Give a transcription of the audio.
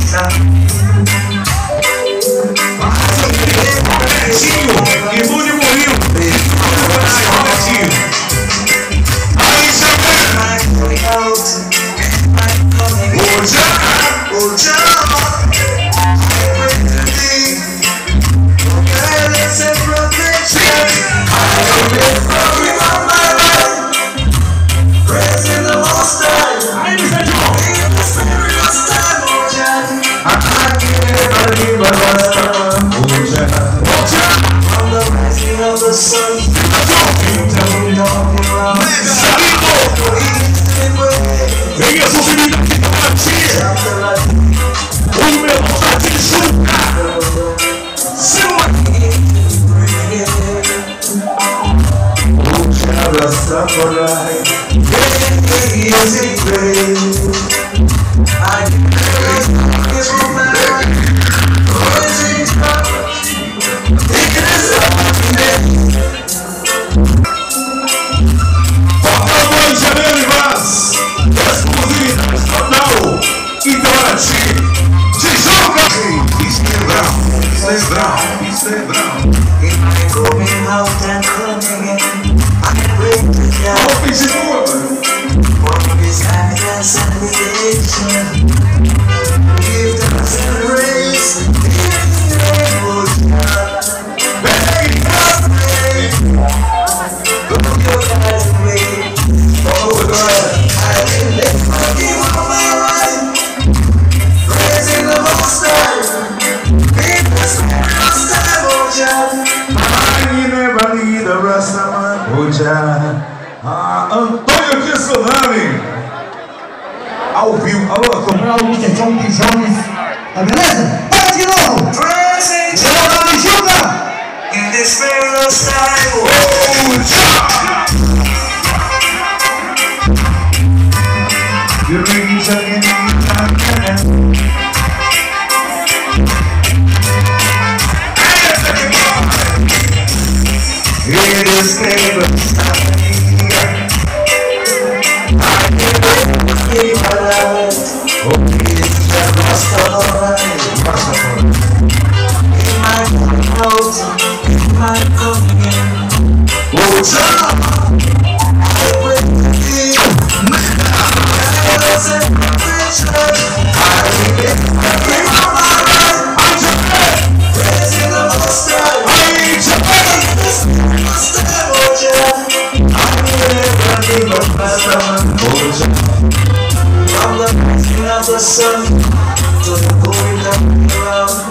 E Mude Murilo. Aí Venha subir aqui pra ti. O meu tá te julgar. Antônio de Tsunami ao vivo. Alô, Comprar o Mr. John D. Jones. Tá beleza? Vai de novo! Chama me julga! In this very style. You reach again. It is never I'm the sun, to the going down around.